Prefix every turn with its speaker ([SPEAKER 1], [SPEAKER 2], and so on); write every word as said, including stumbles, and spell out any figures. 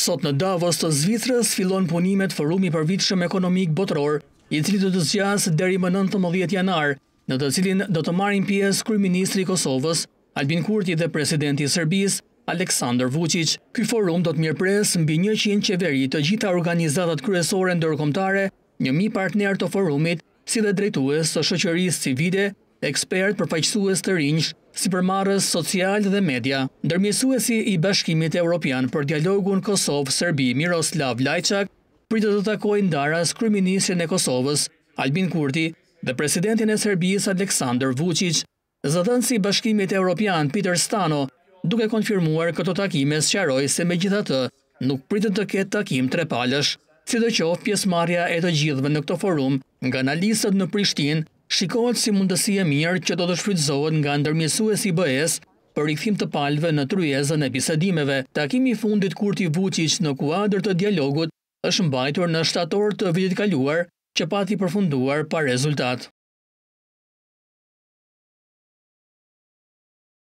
[SPEAKER 1] Sot në Davos të Zvicrës fillon punimet forumi i përvitshëm ekonomik botëror, i cili do të zgjasë deri më nëntëmbëdhjetë janar, në të cilin do të marrin pjesë kryeministri i Kosovës, Albin Kurti dhe presidenti i Serbisë, Aleksandar Vuçiç. Ky forum do të mirëpresë mbi njëqind qeveri të gjitha organizatat kryesore ndërkombëtare, një mijë partner të forumit, si dhe drejtues të shoqërisë civile, ekspert përfaqësues të rinj, sipërmarrës social dhe media. Ndërmjetësuesi i Bashkimit Evropian për dialogun Kosovë-Serbi, Miroslav Lajçak, pritet të takojë ndaras kryeministrin e Kosovës, Albin Kurti, dhe presidentin e Serbisë, Aleksandar Vuçiç. Zëdhënësi i Bashkimit Evropian, Peter Stano, duke konfirmuar këto takime, sqaroi se megjithatë nuk pritet të ketë takim trepalësh. Sidoqoftë, pjesëmarrja e të gjithëve në këtë forum, nga analistët në Prishtinë, shikohet si mundësi e mirë që do të shfrytëzohet nga ndërmjetësuesi i B E-s për rikthim të palëve në tryezën e bisedimeve. Takimi i fundit Kurti Vuçiç në kuadër të dialogut është mbajtur në shtator të vitit kaluar, që pati përfunduar pa rezultat.